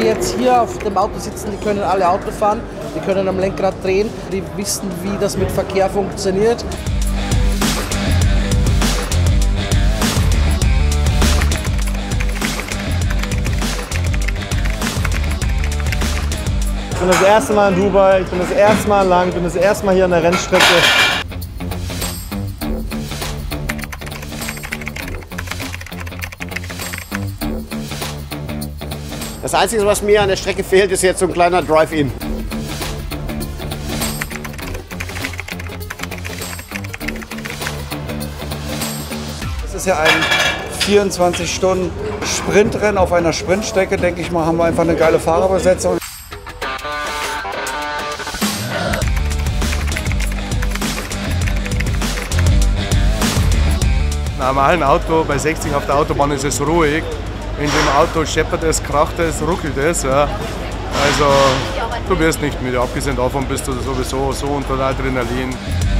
die jetzt hier auf dem Auto sitzen, die können alle Auto fahren, die können am Lenkrad drehen, die wissen, wie das mit Verkehr funktioniert. Ich bin das erste Mal in Dubai, ich bin das erste Mal lang, ich bin das erste Mal hier an der Rennstrecke. Das Einzige, was mir an der Strecke fehlt, ist jetzt so ein kleiner Drive-In. Das ist ja ein 24-Stunden-Sprintrennen auf einer Sprintstrecke, denke ich mal, haben wir einfach eine geile Fahrerbesetzung. In einem normalen Auto bei 60 auf der Autobahn ist es ruhig. In dem Auto scheppert es, kracht es, ruckelt es. Ja. Also du wirst nicht müde. Abgesehen davon bist du sowieso so unter Adrenalin.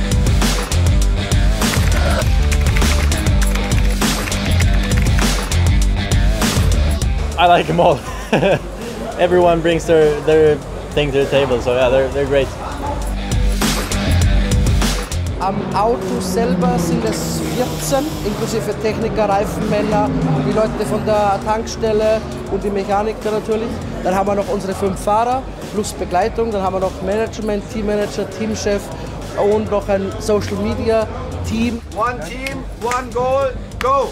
I like them all. Everyone brings their thing to the table, so yeah, they're great. Am Auto selber sind es 14, inklusive Techniker, Reifenmänner, die Leute von der Tankstelle und die Mechaniker natürlich. Dann haben wir noch unsere 5 Fahrer plus Begleitung. Dann haben wir noch Management, Teammanager, Teamchef und noch ein Social Media Team. One team, one goal, go!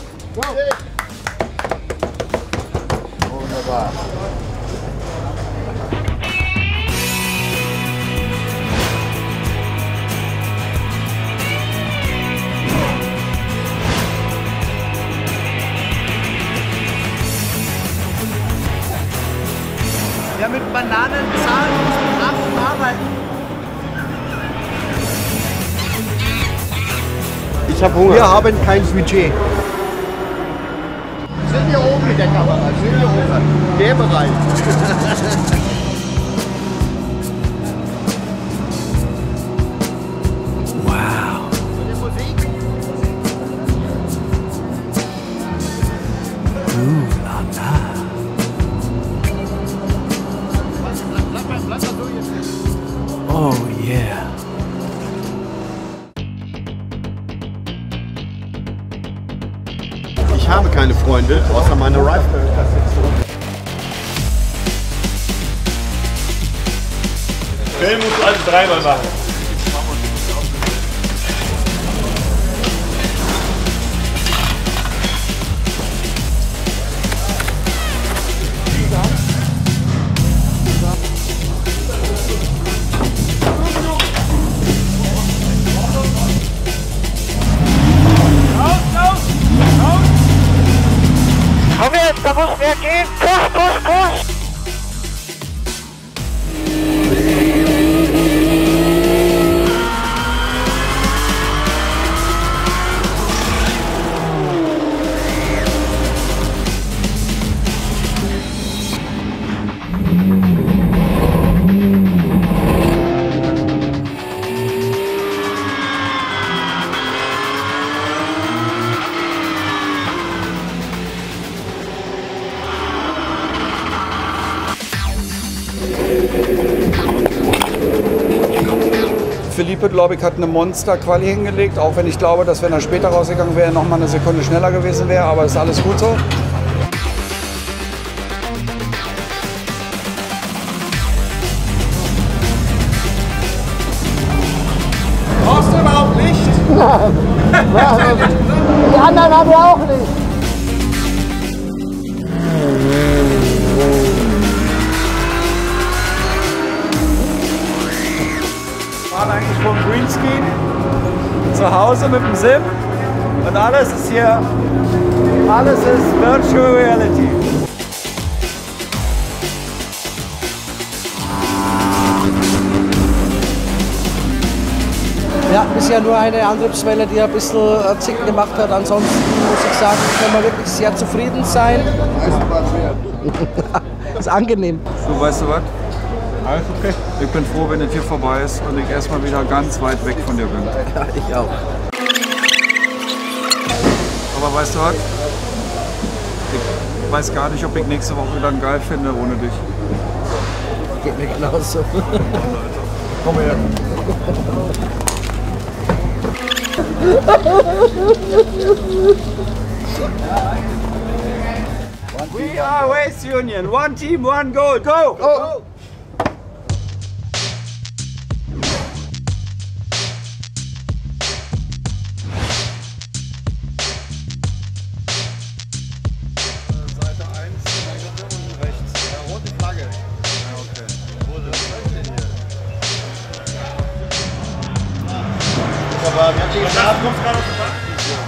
Wunderbar. Ja, mit Bananen zahlen und Kraft arbeiten. Ich habe Hunger. Wir haben kein Budget. Sind wir oben mit der Kamera? Sind wir oben? Der Bereich. Oh yeah. Ich habe keine Freunde, außer meine Rifle. Film musst du alles dreimal machen. Komm jetzt, da muss mehr gehen. Push, push, push. Felipe, glaube ich, hat eine Monster-Quali hingelegt, auch wenn ich glaube, dass wenn er später rausgegangen wäre, noch mal eine Sekunde schneller gewesen wäre, aber ist alles gut so. Brauchst du überhaupt nicht? Die anderen haben ja auch nicht. Wir fahren eigentlich vom Greenscreen zu Hause mit dem Sim und alles ist hier, alles ist Virtual Reality. Ja, bisher nur eine Antriebswelle, die ein bisschen Zicken gemacht hat. Ansonsten muss ich sagen, können wir wirklich sehr zufrieden sein. Ist angenehm. Du, weißt du was? Alles okay. Ich bin froh, wenn das hier vorbei ist und ich erstmal wieder ganz weit weg von dir bin. Ja, ich auch. Aber weißt du was? Ich weiß gar nicht, ob ich nächste Woche dann geil finde ohne dich. Geht mir genauso. Komm her. We are Waste Union. One team, one goal. Go! Go! Seite 1, unten rechts. Ja, rote Flagge. Ja, okay. Wo ist denn hier? Aber wir haben die geschafft. Kommt gerade auf den Bach.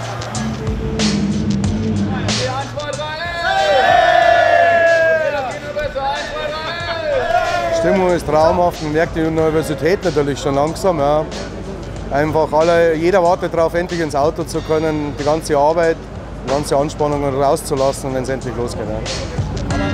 Die Stimmung ist traumhaft, man merkt die Universität natürlich schon langsam. Ja. Einfach jeder wartet darauf, endlich ins Auto zu können, die ganze Arbeit, die ganze Anspannung rauszulassen, wenn es endlich losgeht. Ja.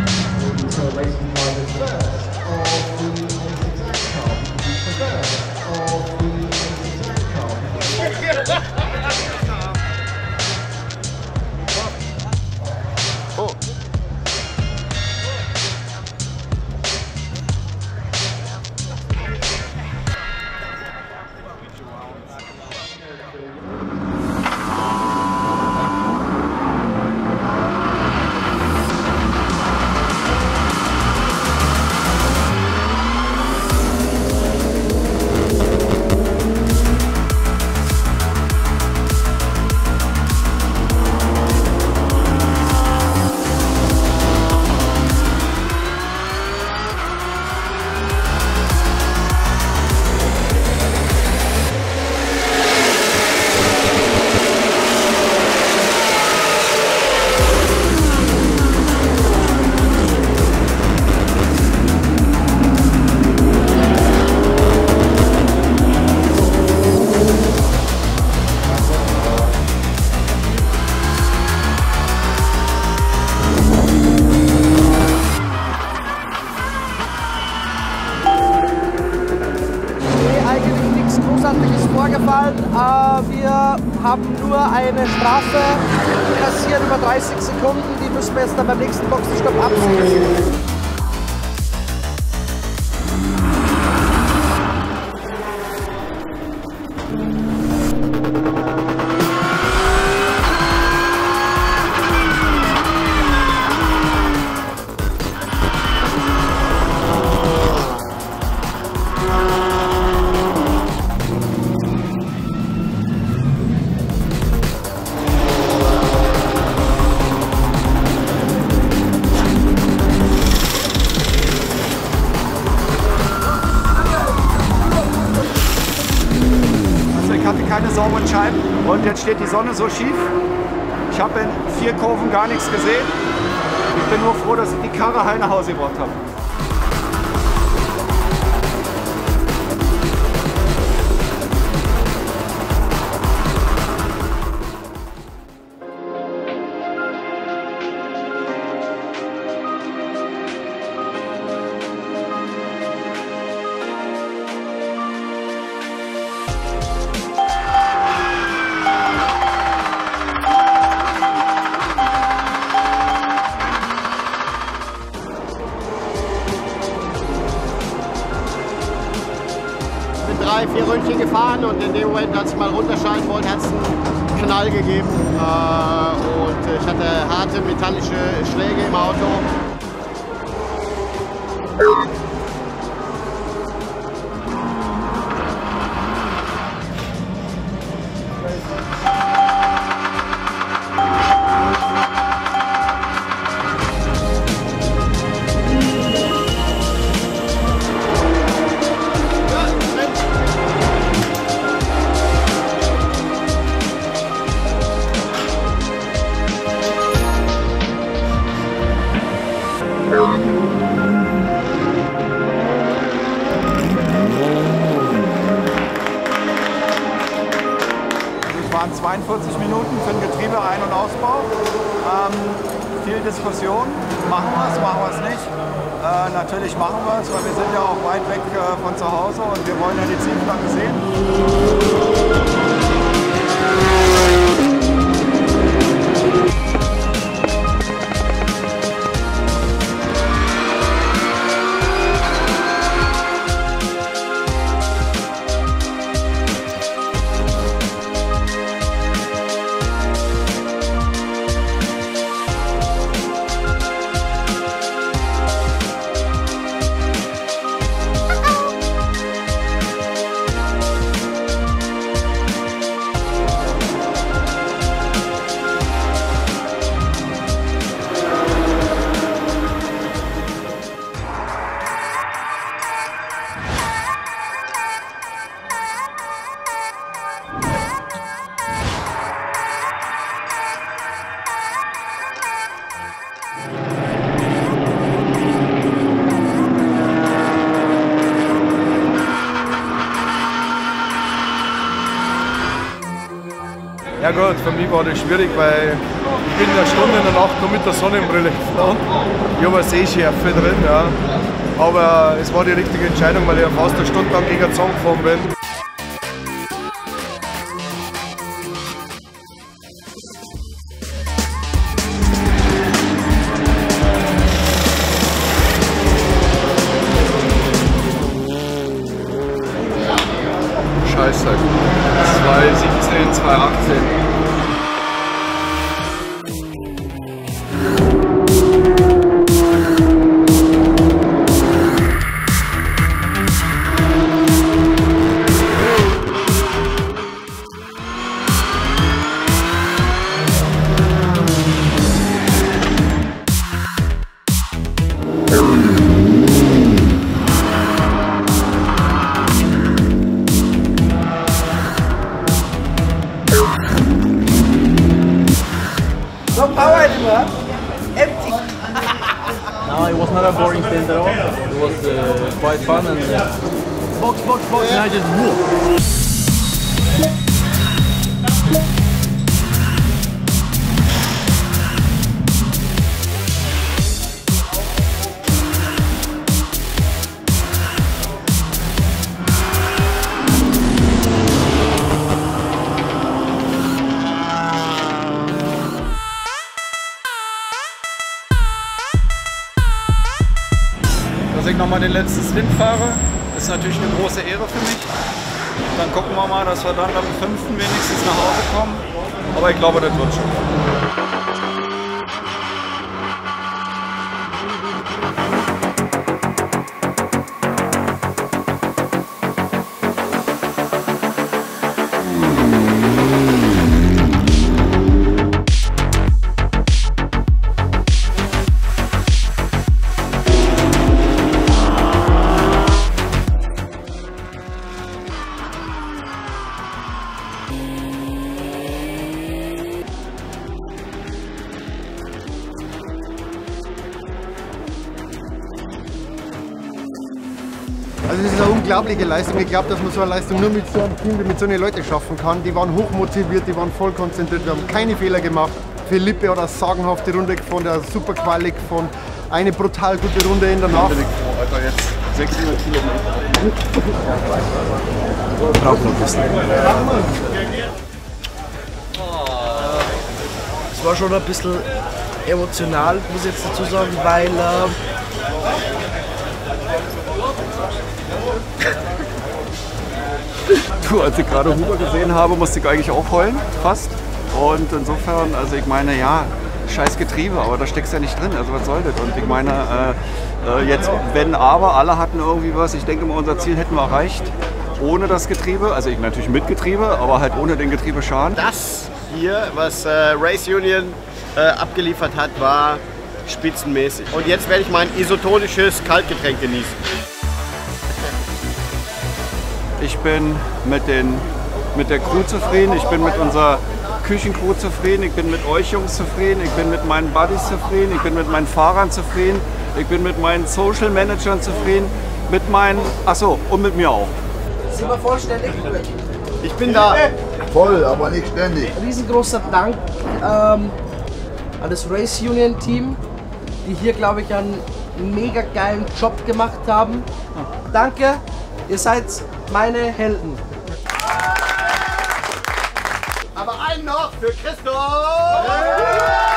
Vorgefallen. Wir haben nur eine Strafe kassiert über 30 Sekunden. Die müssen wir jetzt dann beim nächsten Boxenstopp abziehen. Keine sauberen Scheiben und jetzt steht die Sonne so schief. Ich habe in 4 Kurven gar nichts gesehen. Ich bin nur froh, dass ich die Karre heil nach Hause gebracht habe. bin 3, 4 Ründchen gefahren und in dem Moment, als ich mal runterschalten wollte, hat es einen Knall gegeben. Und ich hatte harte metallische Schläge im Auto. Es waren 42 Minuten für den Getriebeein- und Ausbau. Viel Diskussion. Machen wir es nicht? Natürlich machen wir es, weil wir sind ja auch weit weg von zu Hause und wir wollen ja die Zielflagge sehen. Ja gut, für mich war das schwierig, weil ich bin eine Stunde in der Nacht nur mit der Sonnenbrille gefahren. Ich habe eine Sehschärfe drin, ja. Aber es war die richtige Entscheidung, weil ich fast eine Stunde lang gegen den Zaun gefahren bin. Scheiße. 2017, 2018. No power anymore. Empty. No, it was not a boring stint at all. It was quite fun and box, and I just whoop. Dass ich nochmal den letzten Stint fahre, ist natürlich eine große Ehre für mich. Dann gucken wir mal, dass wir dann am 5. wenigstens nach Hause kommen. Aber ich glaube, das wird schon. Also es ist eine unglaubliche Leistung. Ich glaube, dass man so eine Leistung nur mit so einem Team, mit so einer Leute schaffen kann. Die waren hochmotiviert, die waren voll konzentriert, wir haben keine Fehler gemacht. Philippe hat eine sagenhafte Runde gefahren, der hat super Quali gefahren. Eine brutal gute Runde in der Nacht. Alter, jetzt 600 Kilometer. Braucht noch ein bisschen. Es war schon ein bisschen emotional, muss ich jetzt dazu sagen, weil Du, als ich gerade Huber gesehen habe, musste ich eigentlich auch heulen, fast. Und insofern, also ich meine, ja, scheiß Getriebe, aber da steckst ja nicht drin, also was soll das? Und ich meine, jetzt, wenn aber, alle hatten irgendwie was, ich denke mal, unser Ziel hätten wir erreicht, ohne das Getriebe, also ich natürlich mit Getriebe, aber halt ohne den Getriebeschaden. Das hier, was Race Union abgeliefert hat, war spitzenmäßig. Und jetzt werde ich mein isotonisches Kaltgetränk genießen. Ich bin mit der Crew zufrieden, ich bin mit unserer Küchencrew zufrieden, ich bin mit euch Jungs zufrieden, ich bin mit meinen Buddies zufrieden, ich bin mit meinen Fahrern zufrieden, ich bin mit meinen Social Managern zufrieden, mit meinen, achso, und mit mir auch. sind wir vollständig. Ich bin da. Voll, aber nicht ständig. Riesengroßer Dank an das Race Union Team, die hier, glaube ich, einen mega geilen Job gemacht haben. Danke, ihr seid meine Helden. Aber einen noch für Christoph!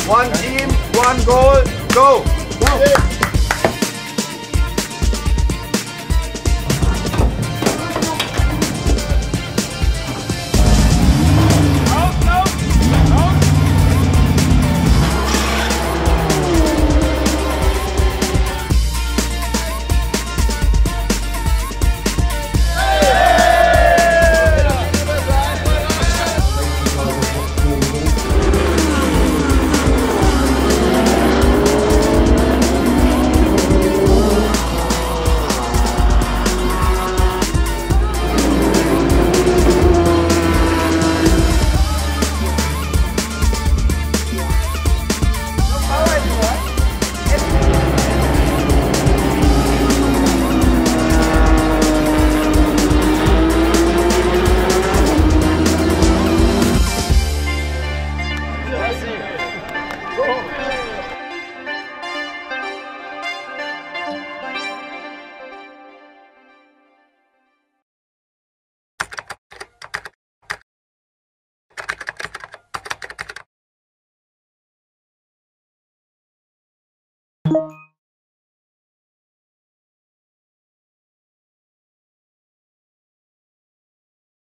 One team, one goal, go! You